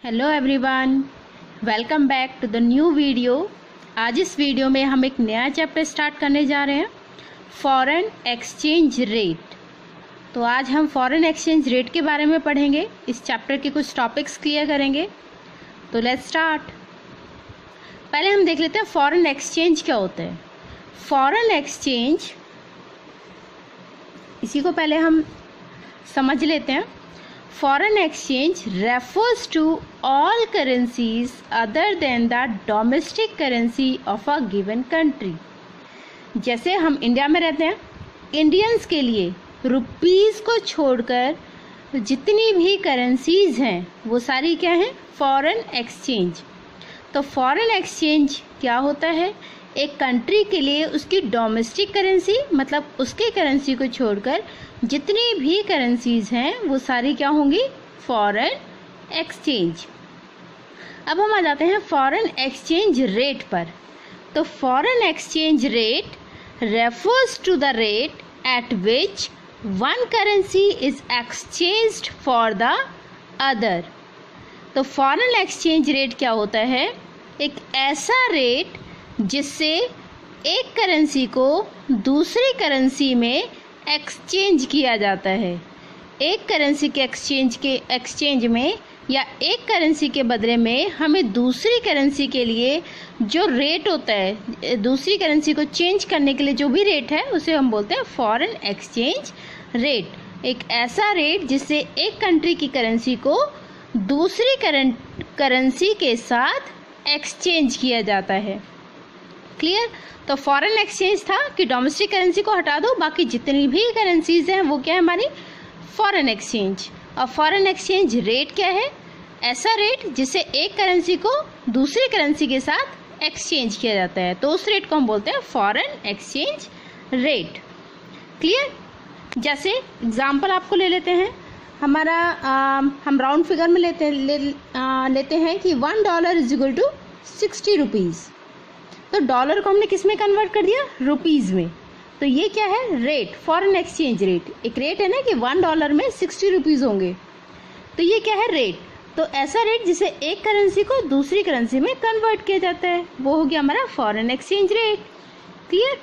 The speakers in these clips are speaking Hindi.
Hello everyone, welcome back to the new video. आज इस वीडियो में हम एक नया चैप्टर स्टार्ट करने जा रहे हैं, फॉरेन एक्सचेंज रेट। तो आज हम फॉरेन एक्सचेंज रेट के बारे में पढ़ेंगे, इस चैप्टर के कुछ टॉपिक्स क्लियर करेंगे। तो लेट्स स्टार्ट। पहले हम देख लेते हैं फॉरेन एक्सचेंज क्या होता है। फॉरेन एक्सचेंज, इसी को पहले हम समझ लेते हैं। Foreign exchange refers to all currencies other than the domestic currency of a given country। जैसे हम इंडिया में रहते हैं, इंडियंस के लिए रुपीस को छोड़कर जितनी भी करेंसीज हैं वो सारी क्या हैं? Foreign exchange. तो फॉरेन एक्सचेंज क्या होता है? एक कंट्री के लिए उसकी डोमेस्टिक करेंसी, मतलब उसके करेंसी को छोड़कर जितनी भी करेंसीज हैं वो सारी क्या होंगी? Foreign exchange. अब हम आ जाते हैं फॉरेन एक्सचेंज रेट पर। तो foreign exchange rate refers to the rate at which one currency is exchanged for the other. तो फॉरेन एक्सचेंज रेट क्या होता है? एक ऐसा रेट जिससे एक करेंसी को दूसरी करेंसी में एक्सचेंज किया जाता है। एक करेंसी के एक्सचेंज में या एक करेंसी के बदले में हमें दूसरी करेंसी के लिए जो रेट होता है, दूसरी करेंसी को चेंज करने के लिए जो भी रेट है उसे हम बोलते हैं फॉरेन एक्सचेंज रेट। एक ऐसा रेट जिससे एक कंट्री की करेंसी को दूसरी करेंसी के साथ एक्सचेंज किया जाता है। क्लियर? तो फॉरेन एक्सचेंज था कि डोमेस्टिक करेंसी को हटा दो, बाकी जितनी भी करेंसीज हैं वो क्या है? हमारी फॉरेन एक्सचेंज। और फॉरेन एक्सचेंज रेट क्या है? ऐसा रेट जिससे एक करेंसी को दूसरी करेंसी के साथ एक्सचेंज किया जाता है, तो उस रेट को हम बोलते हैं फॉरेन एक्सचेंज रेट। क्लियर? जैसे एग्जांपल आपको ले लेते हैं, हमारा हम राउंड फिगर में लेते हैं कि $1 इज इक्वल टू 60 रुपीज़। तो डॉलर को हमने किस में कन्वर्ट कर दिया? रुपीज़ में। तो ये क्या है? Rate, foreign exchange rate. एक रेट है ना कि $1 में 60 रुपीज़ होंगे, तो ये क्या है? रेट। तो ऐसा रेट जिसे एक करेंसी को दूसरी करेंसी में कन्वर्ट किया जाता है वो हो गया हमारा foreign exchange rate. Clear?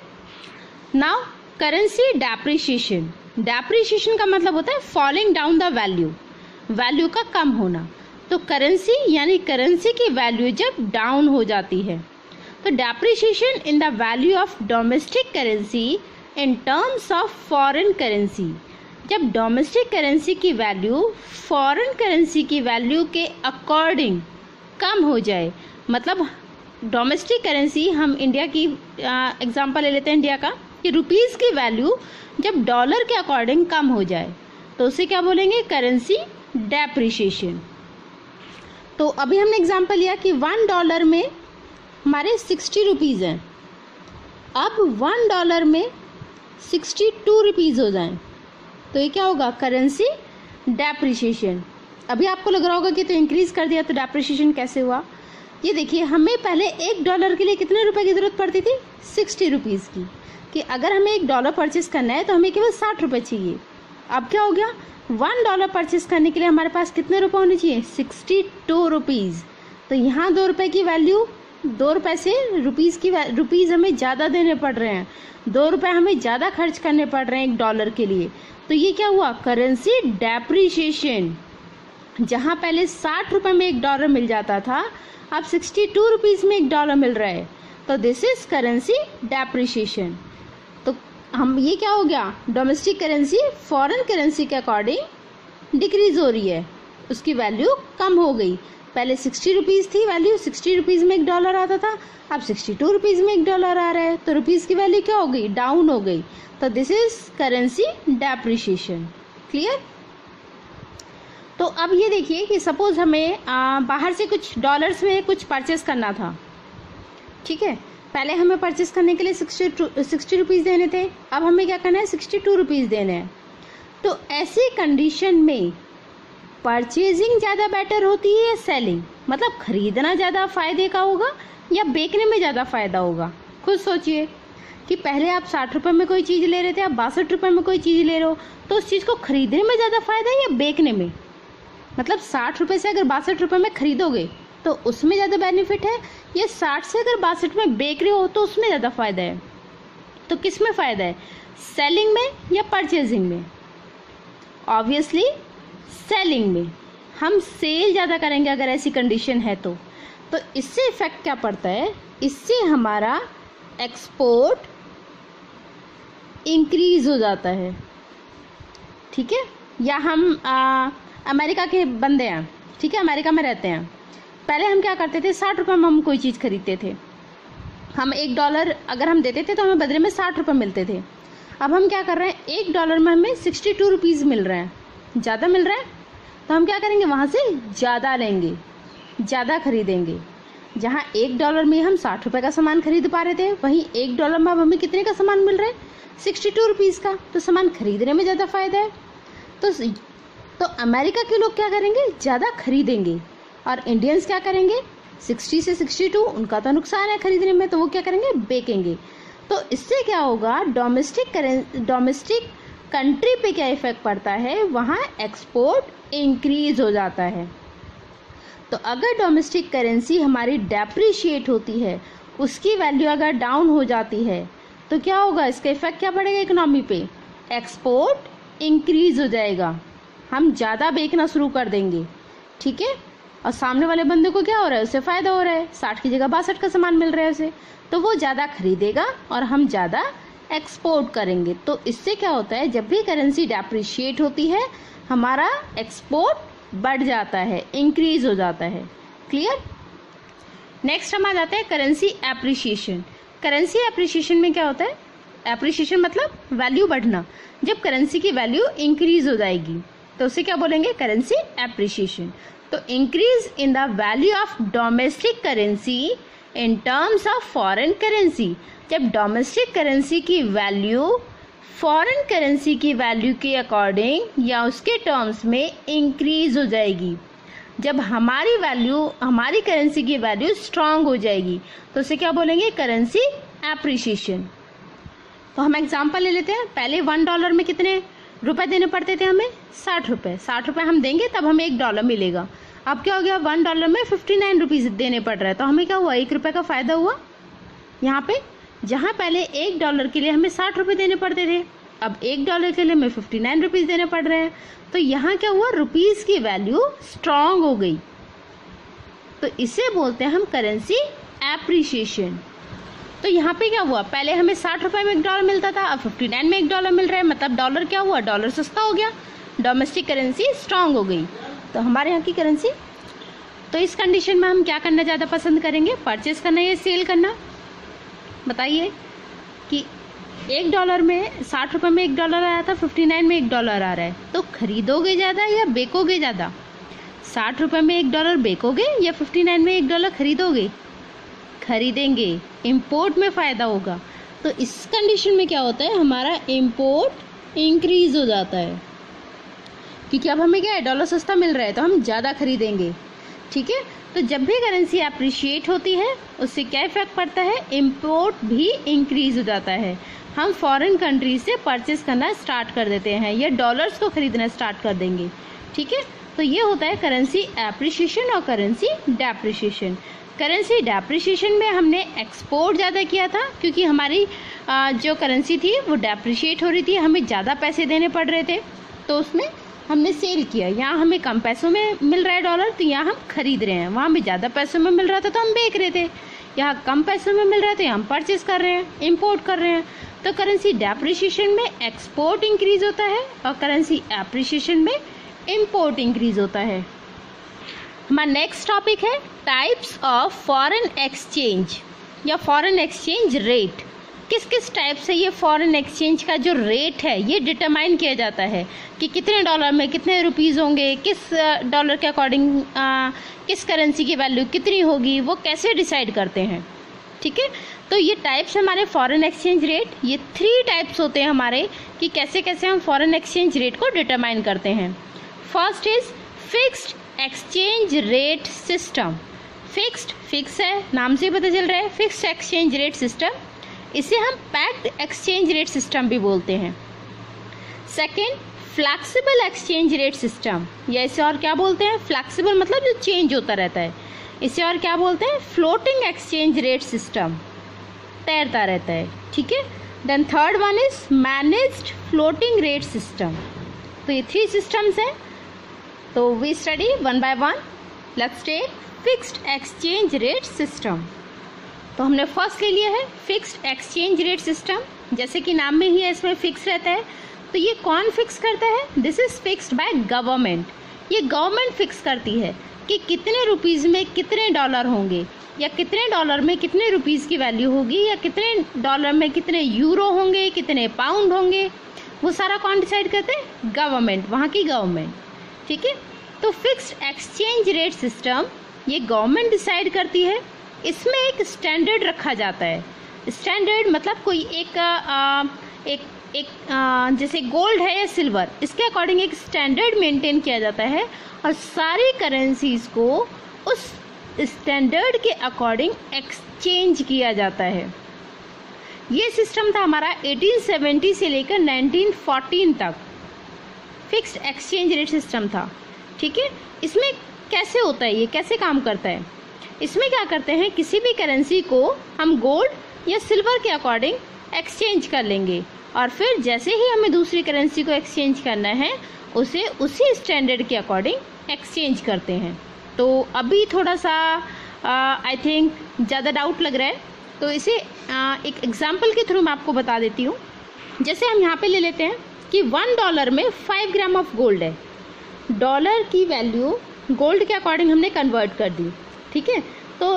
Now currency depreciation. Depreciation का मतलब होता है falling down the value, value का कम होना। तो करेंसी यानी करेंसी की वैल्यू जब डाउन हो जाती है, तो depreciation in the value of domestic currency in terms of foreign currency. जब डोमेस्टिक करेंसी की वैल्यू फॉरेन करेंसी की वैल्यू के अकॉर्डिंग कम हो जाए, मतलब डोमेस्टिक करेंसी, हम इंडिया की एग्जांपल ले लेते हैं इंडिया का, कि रुपीज़ की वैल्यू जब डॉलर के अकॉर्डिंग कम हो जाए तो उसे क्या बोलेंगे? Currency depreciation. तो अभी हमने एग्जांपल लिया कि $1 में हमारे 60 रुपीज़ हैं। अब $1 में 62 रुपीज़ हो जाएं तो ये क्या होगा? Currency depreciation. अभी आपको लग रहा होगा कि तो इंक्रीज़ कर दिया तो डेप्रिसिएशन कैसे हुआ? ये देखिए, हमें पहले $1 के लिए कितने रुपए की ज़रूरत पड़ती थी? 60 रुपीज़ की। कि अगर हमें $1 परचेस करना है तो हमें केवल 60 रुपये चाहिए। अब क्या हो गया? $1 परचेस करने के लिए हमारे पास कितने रुपए होने चाहिए? 62 रुपीज़। तो यहाँ 2 रुपये की वैल्यू, 2 रुपये से रुपीज़ हमें ज़्यादा देने पड़ रहे हैं, 2 रुपये हमें ज़्यादा खर्च करने पड़ रहे हैं $1 के लिए। तो ये क्या हुआ? Currency depreciation. जहाँ पहले 60 रुपये में $1 मिल जाता था, अब 62 रुपीज़ में $1 मिल रहा है, तो दिस इज करेंसी डेप्रिसिएशन। तो हम ये क्या हो गया? डोमेस्टिक करेंसी फॉरेन करेंसी के अकॉर्डिंग डिक्रीज हो रही है, उसकी वैल्यू कम हो गई। पहले 60 रुपीज़ थी वैल्यू, 60 रुपीज़ में $1 आता था, अब 62 रुपीज़ में $1 आ रहा है, तो रुपीज़ की वैल्यू क्या हो गई? डाउन हो गई। तो this is currency depreciation. Clear? तो अब ये देखिए कि सपोज हमें बाहर से कुछ डॉलर्स में कुछ परचेस करना था, ठीक है? पहले हमें परचेस करने के लिए 60 रुपीज़ देने थे, अब हमें क्या करना है? 62 रुपीज़ देने हैं। तो ऐसी कंडीशन में परचेजिंग ज़्यादा बेटर होती है या सेलिंग? मतलब खरीदना ज़्यादा फ़ायदे का होगा या बेचने में ज़्यादा फ़ायदा होगा? खुद सोचिए कि पहले आप 60 रुपये में कोई चीज़ ले रहे थे, आप 62 रुपये में कोई चीज़ ले रहे हो, तो उस चीज़ को खरीदने में ज़्यादा फ़ायदा है या बेचने में? मतलब 60 रुपये से अगर 62 रुपये में खरीदोगे तो उसमें ज़्यादा बेनिफिट है, या 60 से अगर 62 में बेच रहे हो तो उसमें ज़्यादा फ़ायदा है? तो किस में फ़ायदा है, सेलिंग में या परचेजिंग में? ऑब्वियसली सेलिंग में। हम सेल ज़्यादा करेंगे अगर ऐसी कंडीशन है तो इससे इफेक्ट क्या पड़ता है, इससे हमारा एक्सपोर्ट इंक्रीज हो जाता है। ठीक है, या हम अमेरिका के बंदे हैं, ठीक है, अमेरिका में रहते हैं। पहले हम क्या करते थे, 60 रुपये में हम कोई चीज़ खरीदते थे। हम $1 अगर हम देते थे तो हमें बदले में 60 रुपये मिलते थे। अब हम क्या कर रहे हैं, $1 में हमें 62 रुपीज़ मिल रहे हैं, ज़्यादा मिल रहा है, तो हम क्या करेंगे, वहाँ से ज़्यादा लेंगे, ज़्यादा खरीदेंगे। जहाँ $1 में हम 60 रुपये का सामान खरीद पा रहे थे, वहीं $1 में अब हमें कितने का सामान मिल रहा है, 62 रुपीज़ का। तो सामान खरीदने में ज़्यादा फ़ायदा है। तो अमेरिका के लोग क्या करेंगे, ज़्यादा खरीदेंगे, और इंडियंस क्या करेंगे, 60 से 62 उनका तो नुकसान है खरीदने में, तो वो क्या करेंगे, बेचेंगे। तो इससे क्या होगा, डोमेस्टिक कंट्री पे क्या इफेक्ट पड़ता है, वहाँ एक्सपोर्ट इंक्रीज हो जाता है। तो अगर डोमेस्टिक करेंसी हमारी डेप्रिशिएट होती है, उसकी वैल्यू अगर डाउन हो जाती है, तो क्या होगा, इसका इफेक्ट क्या पड़ेगा इकोनॉमी पे, एक्सपोर्ट इंक्रीज हो जाएगा, हम ज़्यादा बेचना शुरू कर देंगे। ठीक है, और सामने वाले बंदे को क्या हो रहा है, उसे फ़ायदा हो रहा है, 60 की जगह 62 का सामान मिल रहा है उसे, तो वो ज़्यादा खरीदेगा और हम ज़्यादा एक्सपोर्ट करेंगे। तो इससे क्या होता है, जब भी करेंसी डेप्रिशिएट होती है हमारा एक्सपोर्ट बढ़ जाता है, इंक्रीज हो जाता है। क्लियर। नेक्स्ट हम आ जाते हैं करेंसी एप्रिसिएशन। करेंसी एप्रिसिएशन में क्या होता है, एप्रिसिएशन मतलब वैल्यू बढ़ना। जब करेंसी की वैल्यू इंक्रीज हो जाएगी तो उसे क्या बोलेंगे, करेंसी एप्रिसिएशन। तो increase in the value of domestic currency in terms of foreign currency. जब डोमेस्टिक करेंसी की वैल्यू फॉरेन करेंसी की वैल्यू के अकॉर्डिंग या उसके टर्म्स में इंक्रीज हो जाएगी, जब हमारी करेंसी की वैल्यू स्ट्रांग हो जाएगी, तो उसे क्या बोलेंगे, करेंसी एप्रिसिएशन। तो हम एग्जांपल ले लेते हैं। पहले $1 में कितने रुपए देने पड़ते थे हमें, 60 रुपये। 60 रुपये हम देंगे तब हमें $1 मिलेगा। अब क्या हो गया, $1 में 59 रुपीज़ देने पड़ रहा है, तो हमें क्या हुआ, ₹1 का फ़ायदा हुआ यहाँ पे। जहाँ पहले $1 के लिए हमें 60 रुपये देने पड़ते थे, अब $1 के लिए हमें 59 रुपीज़ देने पड़ रहे हैं। तो यहाँ क्या हुआ, रुपीज़ की वैल्यू स्ट्रांग हो गई। तो इसे बोलते हैं हम करेंसी एप्रिसिएशन। तो यहाँ पे क्या हुआ, पहले हमें 60 रुपये में $1 मिलता था, अब 59 में $1 मिल रहा है, मतलब डॉलर क्या हुआ, डॉलर सस्ता हो गया, डोमेस्टिक करेंसी स्ट्रांग हो गई। तो हमारे यहाँ की करेंसी, तो इस कंडीशन में हम क्या करना ज़्यादा पसंद करेंगे, परचेस करना या सेल करना? बताइए कि $1 में 60 रुपये में $1 आया था, 59 में $1 आ रहा है, तो खरीदोगे ज़्यादा या बेचोगे ज़्यादा? 60 रुपये में $1 बेचोगे या 59 में $1 खरीदोगे? खरीदेंगे, इंपोर्ट में फ़ायदा होगा। तो इस कंडीशन में क्या होता है, हमारा इंपोर्ट इंक्रीज हो जाता है, क्योंकि अब हमें क्या है, डॉलर सस्ता मिल रहा है तो हम ज़्यादा खरीदेंगे। ठीक है, तो जब भी करेंसी अप्रिशिएट होती है उससे क्या इफेक्ट पड़ता है, इंपोर्ट भी इंक्रीज हो जाता है। हम फॉरेन कंट्री से परचेस करना स्टार्ट कर देते हैं या डॉलर्स को खरीदना स्टार्ट कर देंगे। ठीक है, तो ये होता है करेंसी एप्रिसिएशन और करेंसी डेप्रिसिएशन। करेंसी डेप्रिसिएशन में हमने एक्सपोर्ट ज़्यादा किया था, क्योंकि हमारी जो करेंसी थी वो डेप्रिशिएट हो रही थी, हमें ज़्यादा पैसे देने पड़ रहे थे, तो उसमें हमने सेल किया। यहाँ हमें कम पैसों में मिल रहा है डॉलर, तो यहाँ हम खरीद रहे हैं। वहाँ हमें ज़्यादा पैसों में मिल रहा था तो हम बेच रहे थे, यहाँ कम पैसों में मिल रहा था, हम परचेस कर रहे हैं, इम्पोर्ट कर रहे हैं। तो करेंसी डेप्रिसिएशन में एक्सपोर्ट इंक्रीज होता है और करेंसी एप्रिसिएशन में इम्पोर्ट इंक्रीज होता है। हमारा नेक्स्ट टॉपिक है टाइप्स ऑफ फॉरेन एक्सचेंज या फॉरेन एक्सचेंज रेट। किस किस टाइप से ये फॉरेन एक्सचेंज का जो रेट है ये डिटरमाइन किया जाता है कि कितने डॉलर में कितने रुपीज़ होंगे, किस डॉलर के अकॉर्डिंग किस करेंसी की वैल्यू कितनी होगी, वो कैसे डिसाइड करते हैं। ठीक है, तो ये टाइप्स हमारे फॉरेन एक्सचेंज रेट, ये 3 टाइप्स होते हैं हमारे कि कैसे कैसे हम फॉरेन एक्सचेंज रेट को डिटरमाइन करते हैं। First is fixed exchange rate system. Fix है, नाम से ही पता चल रहा है, फिक्स्ड एक्सचेंज रेट सिस्टम। इसे हम पैक्ड एक्सचेंज रेट सिस्टम भी बोलते हैं। Second flexible exchange rate system, या इसे और क्या बोलते हैं, फ्लैक्सिबल मतलब जो चेंज होता रहता है, इसे और क्या बोलते हैं, फ्लोटिंग एक्सचेंज रेट सिस्टम, तैरता रहता है, ठीक है। Then third one is managed floating rate system. तो ये 3 सिस्टम्स हैं, तो we study one by one. Let's take fixed exchange rate system. तो हमने फर्स्ट ले लिया है फिक्स्ड एक्सचेंज रेट सिस्टम, जैसे कि नाम में ही है इसमें फिक्स रहता है। तो ये कौन फिक्स करता है, this is fixed by government. ये गवर्नमेंट फिक्स करती है कि कितने रुपीज़ में कितने डॉलर होंगे, या कितने डॉलर में कितने रुपीज़ की वैल्यू होगी, या कितने डॉलर में कितने यूरो होंगे, कितने पाउंड होंगे, वो सारा कौन डिसाइड करते हैं, गवर्नमेंट, वहाँ की गवर्नमेंट, ठीक है। तो फिक्स्ड एक्सचेंज रेट सिस्टम ये गवर्नमेंट डिसाइड करती है। इसमें एक स्टैंडर्ड रखा जाता है। स्टैंडर्ड मतलब कोई एक जैसे गोल्ड है या सिल्वर, इसके अकॉर्डिंग एक स्टैंडर्ड मेंटेन किया जाता है और सारी करेंसीज को उस स्टैंडर्ड के अकॉर्डिंग एक्सचेंज किया जाता है। ये सिस्टम था हमारा 1870 से लेकर 1914 तक, फिक्स्ड एक्सचेंज रेट सिस्टम था, ठीक है। इसमें कैसे होता है, ये कैसे काम करता है, इसमें क्या करते हैं, किसी भी करेंसी को हम गोल्ड या सिल्वर के अकॉर्डिंग एक्सचेंज कर लेंगे और फिर जैसे ही हमें दूसरी करेंसी को एक्सचेंज करना है उसे उसी स्टैंडर्ड के अकॉर्डिंग एक्सचेंज करते हैं। तो अभी थोड़ा सा आई थिंक ज़्यादा डाउट लग रहा है, तो इसे एक एग्जांपल के थ्रू मैं आपको बता देती हूँ। जैसे हम यहाँ पे ले लेते हैं कि $1 में 5 ग्राम ऑफ गोल्ड है। डॉलर की वैल्यू गोल्ड के अकॉर्डिंग हमने कन्वर्ट कर दी, ठीक है। तो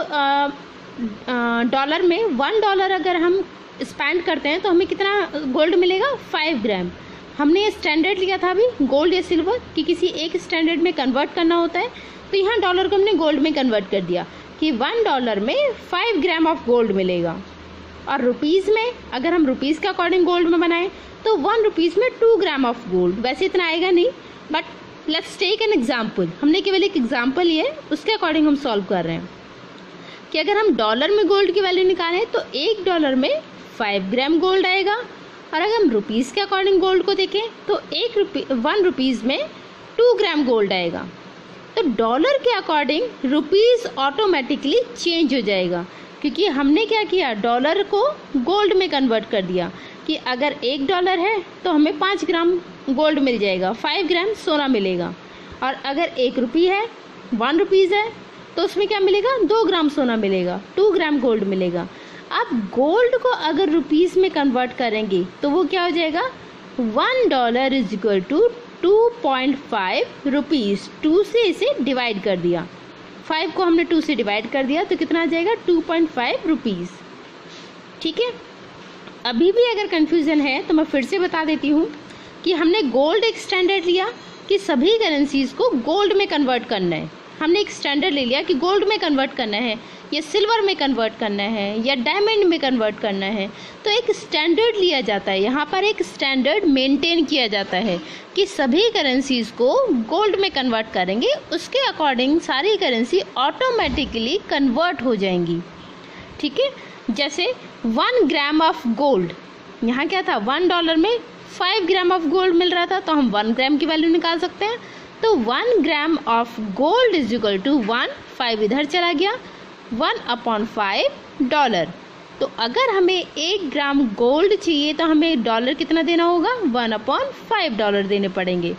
डॉलर में $1 अगर हम स्पेंड करते हैं तो हमें कितना गोल्ड मिलेगा, 5 ग्राम। हमने ये स्टैंडर्ड लिया था अभी गोल्ड या सिल्वर कि किसी एक स्टैंडर्ड में कन्वर्ट करना होता है, तो यहाँ डॉलर को हमने गोल्ड में कन्वर्ट कर दिया कि $1 में 5 ग्राम ऑफ गोल्ड मिलेगा। और रुपीज़ में अगर हम रुपीज़ के अकॉर्डिंग गोल्ड में बनाएं तो 1 रुपीज़ में 2 ग्राम ऑफ गोल्ड। वैसे इतना आएगा नहीं, but let's take an example. हमने केवल एक एग्जाम्पल ही है, उसके अकॉर्डिंग हम सॉल्व कर रहे हैं कि अगर हम डॉलर में गोल्ड की वैल्यू निकालें तो $1 में 5 ग्राम गोल्ड आएगा। और अगर हम रुपीज़ के अकॉर्डिंग गोल्ड को देखें तो 1 रुपीज़ में 2 ग्राम गोल्ड आएगा। तो डॉलर के अकॉर्डिंग रुपीज़ ऑटोमेटिकली चेंज हो जाएगा, क्योंकि हमने क्या किया, डॉलर को गोल्ड में कन्वर्ट कर दिया कि अगर $1 है तो हमें 5 ग्राम गोल्ड मिल जाएगा, 5 ग्राम सोना मिलेगा। और अगर 1 रुपये है, 1 रुपीज़ है, तो उसमें क्या मिलेगा, 2 ग्राम सोना मिलेगा, 2 ग्राम गोल्ड मिलेगा। अब गोल्ड को अगर रुपीज़ में कन्वर्ट करेंगे तो वो क्या हो जाएगा, $1 इज इक्वल टू 2.5 रुपीज़। 2 से इसे डिवाइड कर दिया, 5 को हमने 2 से डिवाइड कर दिया तो कितना आ जाएगा, 2.5 रुपीज़, ठीक है। अभी भी अगर कन्फ्यूज़न है तो मैं फिर से बता देती हूँ कि हमने गोल्ड एक स्टैंडर्ड लिया कि सभी करेंसीज़ को गोल्ड में कन्वर्ट करना है। हमने एक स्टैंडर्ड ले लिया कि गोल्ड में कन्वर्ट करना है या सिल्वर में कन्वर्ट करना है या डायमंड में कन्वर्ट करना है, तो एक स्टैंडर्ड लिया जाता है। यहाँ पर एक स्टैंडर्ड मेंटेन किया जाता है कि सभी करेंसीज़ को गोल्ड में कन्वर्ट करेंगे, उसके अकॉर्डिंग सारी करेंसी ऑटोमेटिकली कन्वर्ट हो जाएंगी, ठीक है। जैसे 1 ग्राम ऑफ गोल्ड, यहाँ क्या था, $1 में 5 ग्राम ऑफ गोल्ड मिल रहा था, तो हम 1 ग्राम की वैल्यू निकाल सकते हैं। तो 1 gram of gold is equal to 1, 5 इधर चला गया, 1/5 डॉलर। तो अगर हमें 1 ग्राम गोल्ड चाहिए तो हमें डॉलर कितना देना होगा, 1/5 डॉलर देने पड़ेंगे,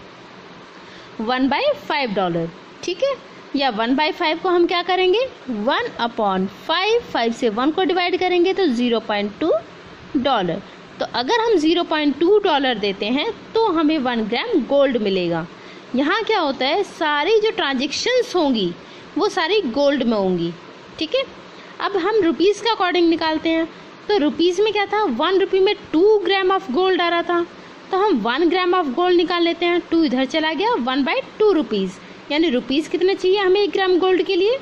1/5 डॉलर, ठीक है। या 1/5 को हम क्या करेंगे, 1/5, 5 से 1 को डिवाइड करेंगे तो $0.2। तो अगर हम $0.2 देते हैं तो हमें 1 ग्राम गोल्ड मिलेगा। यहाँ क्या होता है, सारी जो ट्रांजेक्शन्स होंगी वो सारी गोल्ड में होंगी, ठीक है। अब हम रुपीज़ के अकॉर्डिंग निकालते हैं, तो रुपीज़ में क्या था, 1 रुपये में 2 ग्राम ऑफ गोल्ड आ रहा था, तो हम 1 ग्राम ऑफ गोल्ड निकाल लेते हैं। 2 इधर चला गया, 1/2 रुपीज़, यानी रुपीज़ कितने चाहिए हमें 1 ग्राम गोल्ड के लिए,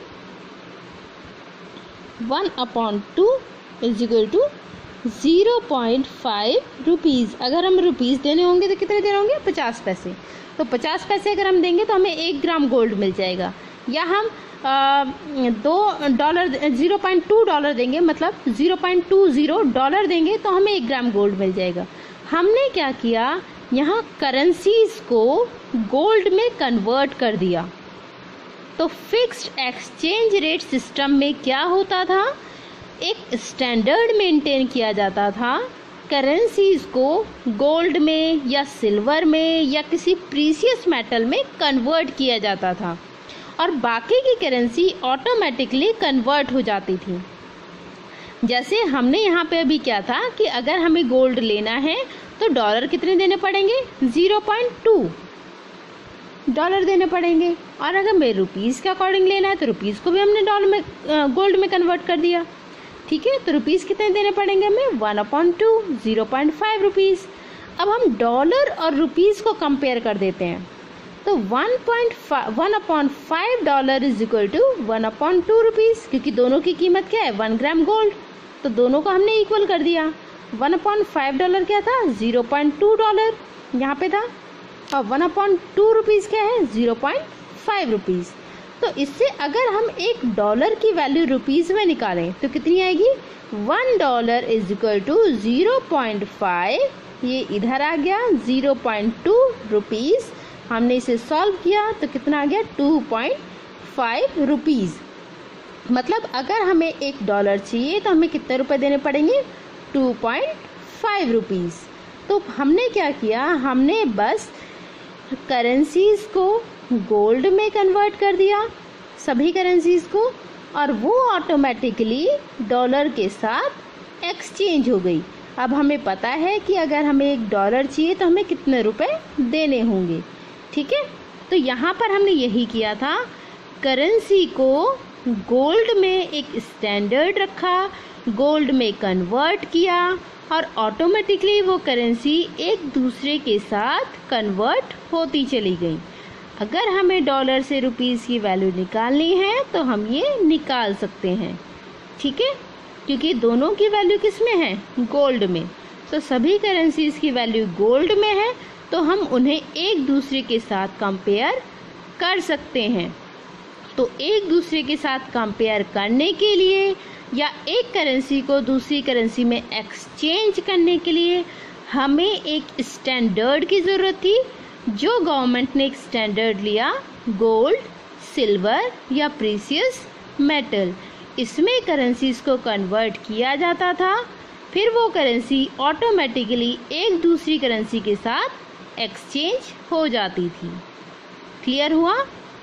1/2 इज इक्वल टू 0.5 रुपीज़। अगर हम रुपीज़ देने होंगे तो कितने देने होंगे, 50 पैसे। तो 50 पैसे अगर हम देंगे तो हमें 1 ग्राम गोल्ड मिल जाएगा। या हम $0.2 देंगे, मतलब $0.20 देंगे तो हमें 1 ग्राम गोल्ड मिल जाएगा। हमने क्या किया, यहाँ करेंसीज को गोल्ड में कन्वर्ट कर दिया। तो फिक्स्ड एक्सचेंज रेट सिस्टम में क्या होता था, एक स्टैंडर्ड मेंटेन किया जाता था, करेंसीज को गोल्ड में या सिल्वर में या किसी प्रीशियस मेटल में कन्वर्ट किया जाता था और बाकी की करेंसी ऑटोमेटिकली कन्वर्ट हो जाती थी। जैसे हमने यहाँ पे अभी क्या था कि अगर हमें गोल्ड लेना है तो डॉलर कितने देने पड़ेंगे, 0.2 डॉलर देने पड़ेंगे, और अगर मेरे रुपीज़ के अकॉर्डिंग लेना है तो रुपीज़ को भी हमने डॉलर में गोल्ड में कन्वर्ट कर दिया। ठीक है, तो रुपीज़ कितने देने पड़ेंगे हमें, 1/2 0.5 रुपीज़। अब हम डॉलर और रुपीज़ को कंपेयर कर देते हैं तो 1/5 dollar is equal to 1/2 rupees, क्योंकि दोनों की कीमत क्या है, 1 ग्राम गोल्ड, तो दोनों को हमने इक्वल कर दिया। 1/5 डॉलर क्या था, 0.2 डॉलर यहाँ पे था, और 1/2 रुपीज़ क्या है, 0.5 रुपीज़। तो इससे अगर हम एक डॉलर की वैल्यू रुपीज़ में निकालें तो कितनी आएगी, 1 डॉलर इज इक्वल टू 0.5, ये इधर आ गया 0.2 रुपीज़। हमने इसे सॉल्व किया तो कितना आ गया, 2.5 रुपीज़। मतलब अगर हमें 1 डॉलर चाहिए तो हमें कितने रुपए देने पड़ेंगे, 2.5 रुपीज़। तो हमने क्या किया, हमने बस करेंसीज को गोल्ड में कन्वर्ट कर दिया, सभी करेंसीज को, और वो ऑटोमेटिकली डॉलर के साथ एक्सचेंज हो गई। अब हमें पता है कि अगर हमें 1 डॉलर चाहिए तो हमें कितने रुपए देने होंगे। ठीक है, तो यहाँ पर हमने यही किया था, करेंसी को गोल्ड में एक स्टैंडर्ड रखा, गोल्ड में कन्वर्ट किया और ऑटोमेटिकली वो करेंसी एक दूसरे के साथ कन्वर्ट होती चली गई। अगर हमें डॉलर से रुपीज़ की वैल्यू निकालनी है तो हम ये निकाल सकते हैं। ठीक है, क्योंकि दोनों की वैल्यू किस में है, गोल्ड में, तो सभी करेंसीज की वैल्यू गोल्ड में है, तो हम उन्हें एक दूसरे के साथ कंपेयर कर सकते हैं। तो एक दूसरे के साथ कंपेयर करने के लिए या एक करेंसी को दूसरी करेंसी में एक्सचेंज करने के लिए हमें एक स्टैंडर्ड की ज़रूरत थी, जो गवर्नमेंट ने एक स्टैंडर्ड लिया, गोल्ड, सिल्वर या प्रीशियस मेटल। इसमें करेंसीज को कन्वर्ट किया जाता था, फिर वो करेंसी ऑटोमेटिकली एक दूसरी करेंसी के साथ एक्सचेंज हो जाती थी। क्लियर हुआ?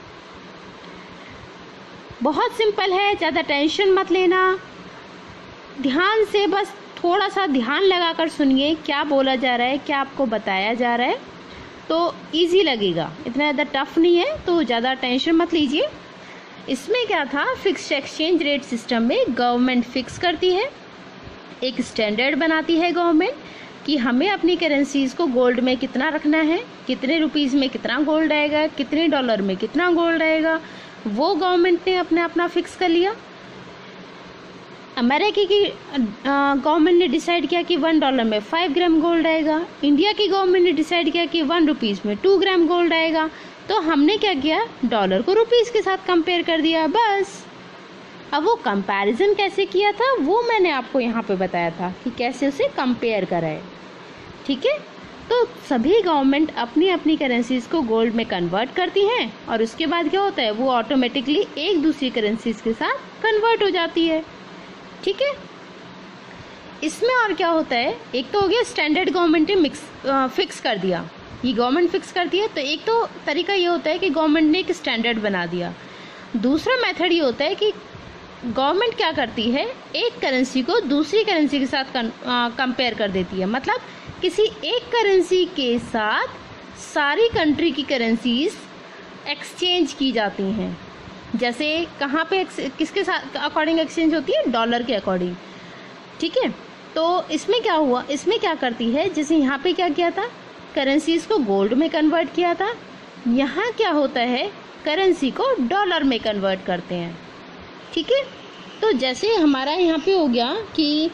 बहुत सिंपल है, ज़्यादा टेंशन मत लेना, ध्यान से बस थोड़ा सा ध्यान लगाकर सुनिए क्या बोला जा रहा है, क्या आपको बताया जा रहा है, तो इजी लगेगा, इतना ज़्यादा टफ नहीं है, तो ज़्यादा टेंशन मत लीजिए। इसमें क्या था, फिक्स्ड एक्सचेंज रेट सिस्टम में गवर्नमेंट फिक्स करती है, एक स्टैंडर्ड बनाती है गवर्नमेंट कि हमें अपनी करेंसीज को गोल्ड में कितना रखना है, कितने रुपीज़ में कितना गोल्ड आएगा, कितने डॉलर में कितना गोल्ड आएगा, वो गवर्नमेंट ने अपना फिक्स कर लिया। अमेरिका की गवर्नमेंट ने डिसाइड किया कि 1 डॉलर में 5 ग्राम गोल्ड आएगा, इंडिया की गवर्नमेंट ने डिसाइड किया कि 1 रुपीज़ में 2 ग्राम गोल्ड आएगा। तो हमने क्या किया, डॉलर को रुपीज़ के साथ कंपेयर कर दिया, बस। अब वो कंपैरिजन कैसे किया था वो मैंने आपको यहाँ पे बताया था कि कैसे उसे कंपेयर कराए। ठीक है, तो सभी गवर्नमेंट अपनी अपनी करेंसीज को गोल्ड में कन्वर्ट करती हैं और उसके बाद क्या होता है, वो ऑटोमेटिकली एक दूसरी करेंसीज के साथ कन्वर्ट हो जाती है। ठीक है, इसमें और क्या होता है, एक तो हो गया स्टैंडर्ड गवर्नमेंट ने फिक्स कर दिया, ये गवर्नमेंट फिक्स करती है, तो एक तो तरीका ये होता है कि गवर्नमेंट ने एक स्टैंडर्ड बना दिया। दूसरा मेथड ये होता है कि गवर्नमेंट क्या करती है, एक करेंसी को दूसरी करेंसी के साथ कंपेयर कर देती है, मतलब किसी एक करेंसी के साथ सारी कंट्री की करेंसीज एक्सचेंज की जाती हैं। जैसे कहाँ पे किसके साथ अकॉर्डिंग एक्सचेंज होती है, डॉलर के अकॉर्डिंग। ठीक है, तो इसमें क्या हुआ, इसमें क्या करती है, जैसे यहाँ पे क्या किया था, करेंसीज को गोल्ड में कन्वर्ट किया था, यहाँ क्या होता है, करेंसी को डॉलर में कन्वर्ट करते हैं। ठीक है, तो जैसे हमारा यहाँ पे हो गया कि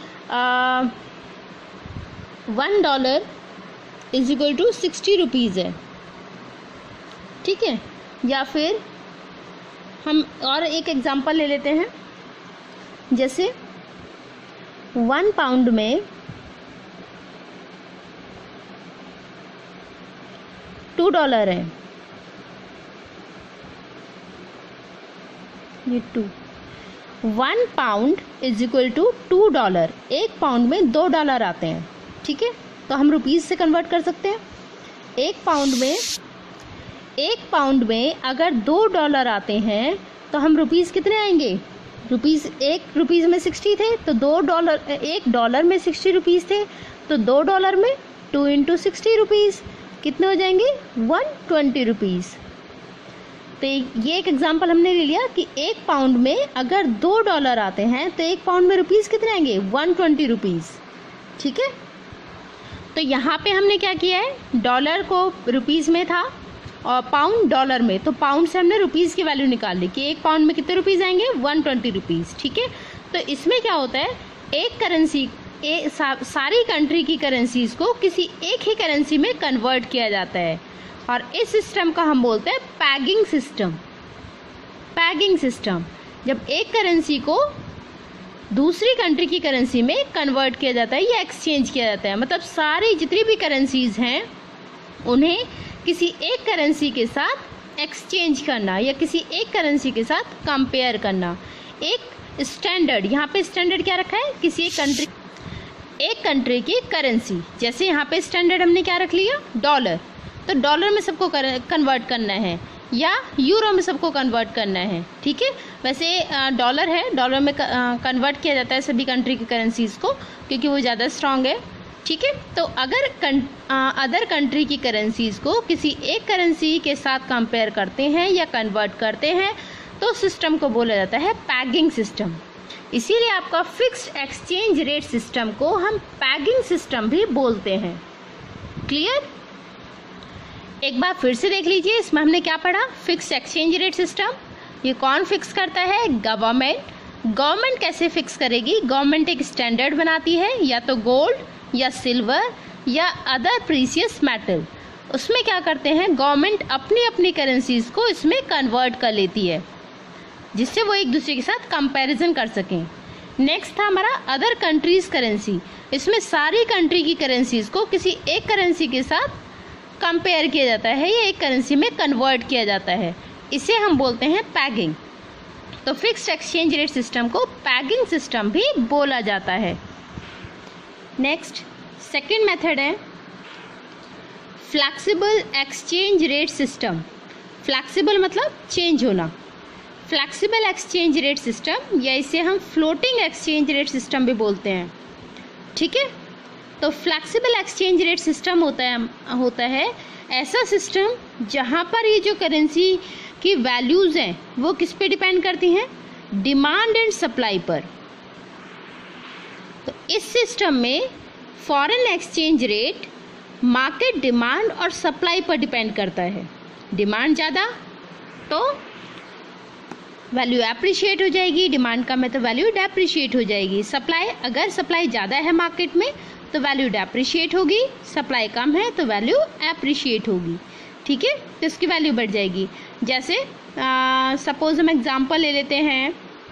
1 dollar is equal to 60 rupees है। ठीक है, या फिर हम और एक एग्जांपल ले लेते हैं, जैसे 1 पाउंड में $2 है, ये 2। 1 pound is equal to $2। 1 pound में $2 आते हैं, ठीक है, तो हम रुपीज से कन्वर्ट कर सकते हैं। 1 पाउंड में अगर $2 आते हैं तो हम रुपीज कितने आएंगे? रुपीज, 1 रुपीज में 60 थे, तो $2, $1 में 60 रुपीज थे, तो $2 में 2 × 60 रुपीज कितने हो जाएंगे? 120 रुपीज। तो ये एक एग्जांपल हमने ले लिया कि 1 पाउंड में अगर $2 आते हैं तो 1 पाउंड में रुपीस कितने आएंगे? 120 रुपीज, ठीक है। तो यहाँ पे हमने क्या किया है, डॉलर को रुपीस में था और पाउंड डॉलर में, तो पाउंड से हमने रुपीस की वैल्यू निकाल ली कि 1 पाउंड में कितने रुपीस आएंगे? 120 रुपीज, ठीक है। तो इसमें क्या होता है, एक करेंसी, सारी कंट्री की करेंसीज को किसी एक ही करेंसी में कन्वर्ट किया जाता है और इस सिस्टम का हम बोलते हैं पैगिंग सिस्टम। पैगिंग सिस्टम, जब एक करेंसी को दूसरी कंट्री की करेंसी में कन्वर्ट किया जाता है या एक्सचेंज किया जाता है, मतलब सारी जितनी भी करेंसीज हैं उन्हें किसी एक करेंसी के साथ एक्सचेंज करना या किसी एक करेंसी के साथ कंपेयर करना। एक स्टैंडर्ड, यहाँ पे स्टैंडर्ड क्या रखा है, किसी एक कंट्री की करेंसी, जैसे यहाँ पे स्टैंडर्ड हमने क्या रख लिया, डॉलर, तो डॉलर में सबको कन्वर्ट करना है या यूरो में सबको कन्वर्ट करना है, ठीक है। वैसे डॉलर है, डॉलर में कन्वर्ट किया जाता है सभी कंट्री की करेंसीज को क्योंकि वो ज़्यादा स्ट्रांग है, ठीक है। तो अगर अदर कंट्री की करेंसीज को किसी एक करेंसी के साथ कंपेयर करते हैं या कन्वर्ट करते हैं तो सिस्टम को बोला जाता है पैगिंग सिस्टम। इसीलिए आपका फिक्स्ड एक्सचेंज रेट सिस्टम को हम पैगिंग सिस्टम भी बोलते हैं। क्लियर? एक बार फिर से देख लीजिए, इसमें हमने क्या पढ़ा, फिक्स्ड एक्सचेंज रेट सिस्टम। ये कौन फिक्स करता है? गवर्नमेंट। गवर्नमेंट कैसे फिक्स करेगी? गवर्नमेंट एक स्टैंडर्ड बनाती है, या तो गोल्ड या सिल्वर या अदर प्रीशियस मेटल। उसमें क्या करते हैं, गवर्नमेंट अपनी अपनी करेंसीज को इसमें कन्वर्ट कर लेती है जिससे वो एक दूसरे के साथ कंपैरिजन कर सकें। नेक्स्ट था हमारा अदर कंट्रीज करेंसी। इसमें सारी कंट्री की करेंसीज को किसी एक करेंसी के साथ कंपेयर किया जाता है या एक करेंसी में कन्वर्ट किया जाता है, इसे हम बोलते हैं पैगिंग। तो फिक्स्ड एक्सचेंज रेट सिस्टम को पैगिंग सिस्टम भी बोला जाता है। नेक्स्ट सेकंड मेथड है flexible exchange rate system. Flexible मतलब चेंज होना। फ्लेक्सिबल एक्सचेंज रेट सिस्टम या इसे हम फ्लोटिंग एक्सचेंज रेट सिस्टम भी बोलते हैं, ठीक है। तो फ्लेक्सिबल एक्सचेंज रेट सिस्टम होता है ऐसा सिस्टम जहां पर ये जो करेंसी की वैल्यूज़ हैं वो किस पे डिपेंड करती हैं, डिमांड एंड सप्लाई पर। तो इस सिस्टम में foreign exchange rate market demand और सप्लाई पर डिपेंड करता है। डिमांड ज़्यादा तो वैल्यू एप्रिशिएट हो जाएगी, डिमांड कम है तो वैल्यू डेप्रिशिएट हो जाएगी। सप्लाई, अगर सप्लाई ज़्यादा है मार्केट में तो वैल्यू डेप्रिशिएट होगी, सप्लाई कम है तो वैल्यू एप्रिशिएट होगी, ठीक है, तो इसकी वैल्यू बढ़ जाएगी। जैसे सपोज हम एग्जांपल ले लेते हैं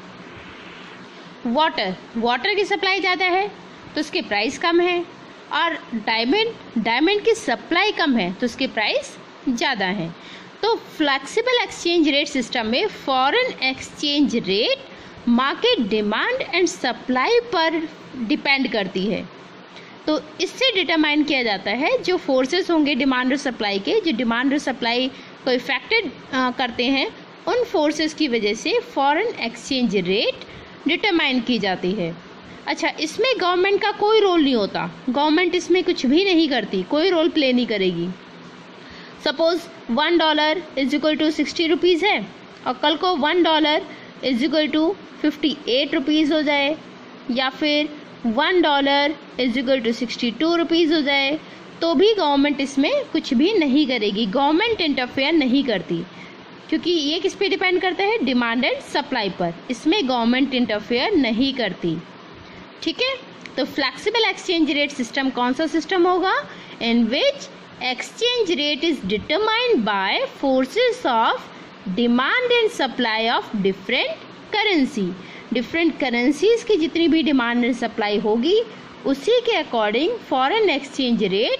वाटर की सप्लाई ज़्यादा है तो उसके प्राइस कम है, और डायमंड की सप्लाई कम है तो उसके प्राइस ज़्यादा है। तो फ्लेक्सिबल एक्सचेंज रेट सिस्टम में foreign exchange rate market demand and supply पर डिपेंड करती है। तो इससे डिटरमाइन किया जाता है जो फोर्सेस होंगे डिमांड और सप्लाई के, जो डिमांड और सप्लाई को इफेक्टेड करते हैं, उन फोर्सेस की वजह से फॉरेन एक्सचेंज रेट डिटरमाइन की जाती है। अच्छा, इसमें गवर्नमेंट का कोई रोल नहीं होता, गवर्नमेंट इसमें कुछ भी नहीं करती, कोई रोल प्ले नहीं करेगी। Suppose $1 is equal to 60 rupees है और कल को $1 इज इक्वल टू 58 रुपीज़ हो जाए, या फिर $1 इज इक्वल टू 62 रुपीज़ हो जाए, तो भी गवर्नमेंट इसमें कुछ भी नहीं करेगी, गवर्नमेंट इंटरफेयर नहीं करती, क्योंकि ये किस पे डिपेंड करता है, डिमांड एंड सप्लाई पर। इसमें गवर्नमेंट इंटरफेयर नहीं करती, ठीक है। तो फ्लेक्सिबल एक्सचेंज रेट सिस्टम कौन सा सिस्टम होगा, in which exchange rate is determined by forces of demand and supply of different currency. Different currencies की जितनी भी डिमांड एंड सप्लाई होगी उसी के according foreign exchange rate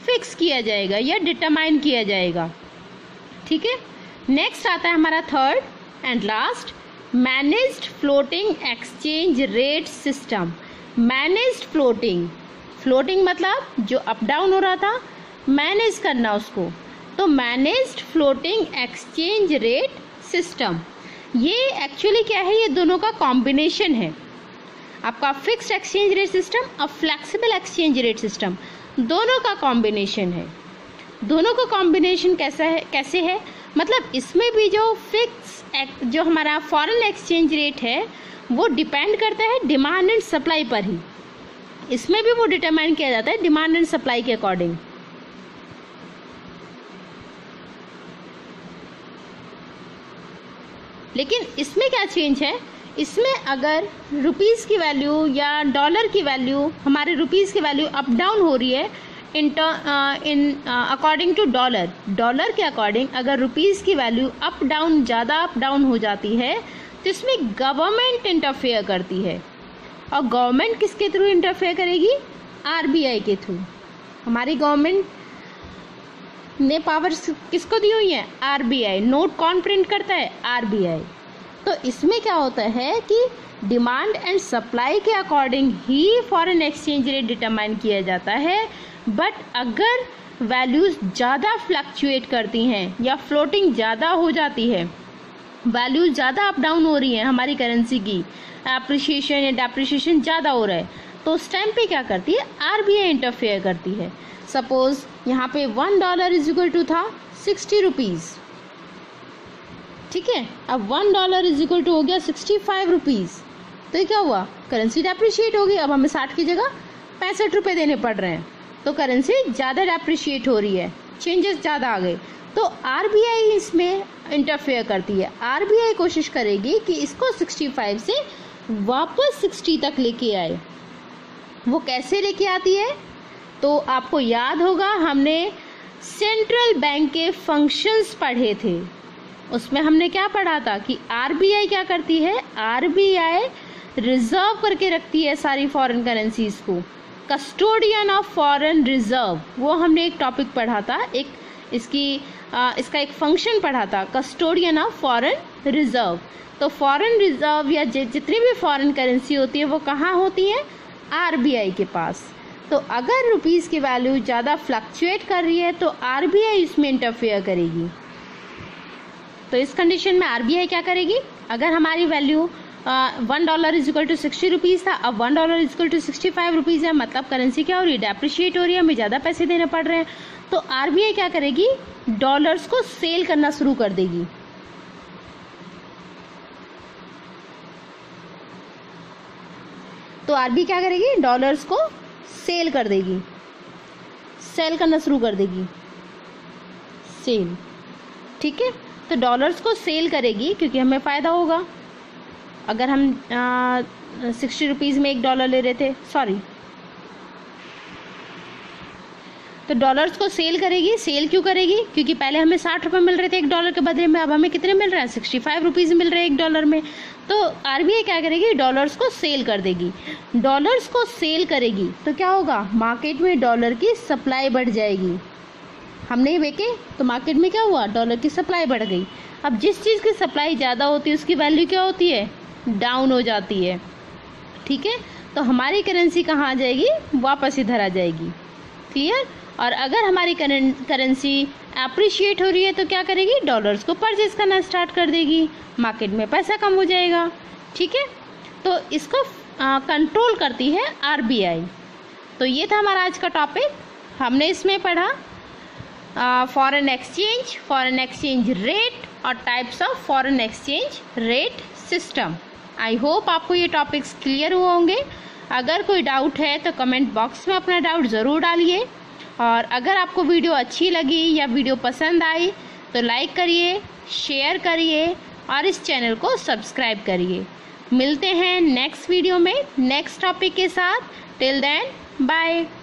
fix किया जाएगा या डिटरमाइन किया जाएगा। ठीक है, नेक्स्ट आता है हमारा third and last, managed floating exchange rate system. Managed floating, floating मतलब जो अप डाउन हो रहा था, मैनेज करना उसको, तो managed floating exchange rate system, ये एक्चुअली क्या है, ये दोनों का कॉम्बिनेशन है। आपका फिक्स्ड एक्सचेंज रेट सिस्टम और फ्लेक्सिबल एक्सचेंज रेट सिस्टम, दोनों का कॉम्बिनेशन है। दोनों का कॉम्बिनेशन कैसे है, मतलब इसमें भी जो फिक्स जो हमारा फॉरेन एक्सचेंज रेट है वो डिपेंड करता है डिमांड एंड सप्लाई पर ही। इसमें भी वो डिटरमाइन किया जाता है डिमांड एंड सप्लाई के अकॉर्डिंग। लेकिन इसमें क्या चेंज है, इसमें अगर रुपीस की वैल्यू या डॉलर की वैल्यू, हमारे रुपीस की वैल्यू अप डाउन हो रही है in according to dollar, dollar के अकॉर्डिंग अगर रुपीस की वैल्यू अप डाउन, ज़्यादा अप डाउन हो जाती है तो इसमें गवर्नमेंट इंटरफेयर करती है। और गवर्नमेंट किसके थ्रू इंटरफेयर करेगी, आरबीआई के थ्रू। हमारी गवर्नमेंट ने पावर किसको दी हुई है, आरबीआई। नोट कौन प्रिंट करता है, आरबीआई। तो इसमें क्या होता है कि डिमांड एंड सप्लाई के अकॉर्डिंग ही फॉरेन एक्सचेंज रेट डिटरमाइन किया जाता है। बट अगर वैल्यूज ज़्यादा फ्लक्चुएट करती हैं या फ्लोटिंग ज़्यादा हो जाती है, वैल्यूज ज़्यादा अप डाउन हो रही हैं, हमारी करेंसी की अप्रिशिएशन या डेप्रिशिएशन ज़्यादा हो रहा है, तो उस टाइम पे क्या करती है, आरबीआई इंटरफेयर करती है। सपोज यहाँ पे $1 इज इक्वल टू था 60 रुपीज़, ठीक है, अब $1 इज इक्वल टू हो गया 65 रुपीज़, तो ये क्या हुआ, करेंसी डेप्रिशिएट हो गई। अब हमें 60 की जगह 65 रुपये देने पड़ रहे हैं, तो करेंसी ज़्यादा डेप्रिशिएट हो रही है, चेंजेस ज़्यादा आ गए, तो आरबीआई इसमें इंटरफेयर करती है। आरबीआई कोशिश करेगी कि इसको 65 से वापस 60 तक लेके आए। वो कैसे लेके आती है, तो आपको याद होगा हमने सेंट्रल बैंक के फंक्शंस पढ़े थे, उसमें हमने क्या पढ़ा था कि आरबीआई क्या करती है, आरबीआई रिजर्व करके रखती है सारी फॉरेन करेंसीज को, कस्टोडियन ऑफ फॉरेन रिजर्व, वो हमने एक टॉपिक पढ़ा था, इसका एक फंक्शन पढ़ा था, कस्टोडियन ऑफ फॉरेन रिजर्व। तो फॉरेन रिजर्व या जितनी भी फॉरेन करेंसी होती है वो कहाँ होती है, आरबीआई के पास। तो अगर रुपीस की वैल्यू ज़्यादा फ्लक्चुएट कर रही है तो आरबीआई इसमें इंटरफेयर करेगी। तो इस कंडीशन में आरबीआई क्या करेगी, अगर हमारी value $1 is equal to 60 rupees था, अब $1 इज इक्वल टू 65 रुपीज़ है, मतलब करेंसी क्या हो रही है, डेप्रिशिएट हो रही है, हमें ज़्यादा पैसे देने पड़ रहे हैं, तो आरबीआई क्या करेगी, डॉलर्स को सेल करना शुरू कर देगी। तो आरबीआई क्या करेगी, डॉलर्स को सेल कर देगी, सेल करना शुरू कर देगी, सेल, ठीक है। तो डॉलर्स को सेल करेगी क्योंकि हमें फ़ायदा होगा। अगर हम 60 रुपीज़ में $1 ले रहे थे, सॉरी, तो डॉलर्स को सेल करेगी। सेल क्यों करेगी, क्योंकि पहले हमें 60 रुपये मिल रहे थे $1 के बदले में, अब हमें कितने मिल रहे हैं, 65 रुपीज़ मिल रहे हैं $1 में। तो आरबीआई क्या करेगी, डॉलर्स को सेल कर देगी। डॉलर्स को सेल करेगी तो क्या होगा, मार्केट में डॉलर की सप्लाई बढ़ जाएगी। हमने बेचे तो मार्केट में क्या हुआ, डॉलर की सप्लाई बढ़ गई। अब जिस चीज़ की सप्लाई ज़्यादा होती है उसकी वैल्यू क्या होती है, डाउन हो जाती है, ठीक है। तो हमारी करेंसी कहाँ आ जाएगी, वापस इधर आ जाएगी, क्लियर। और अगर हमारी करेंसी अप्रिशिएट हो रही है तो क्या करेगी, डॉलर्स को परचेज करना स्टार्ट कर देगी, मार्केट में पैसा कम हो जाएगा, ठीक है। तो इसको कंट्रोल करती है आरबीआई। तो ये था हमारा आज का टॉपिक। हमने इसमें पढ़ा फॉरेन एक्सचेंज रेट और types of foreign exchange rate system. I hope आपको ये टॉपिक्स क्लियर हुए होंगे। अगर कोई डाउट है तो कमेंट बॉक्स में अपना डाउट ज़रूर डालिए, और अगर आपको वीडियो अच्छी लगी या वीडियो पसंद आई तो लाइक करिए, शेयर करिए और इस चैनल को सब्सक्राइब करिए। मिलते हैं नेक्स्ट वीडियो में नेक्स्ट टॉपिक के साथ। Till then bye.